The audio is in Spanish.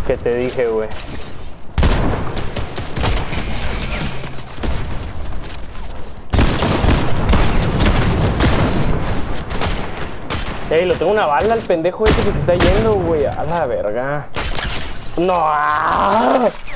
¿Qué te dije, güey? Ey, lo tengo una bala al pendejo ese que se está yendo, güey. A la verga. No.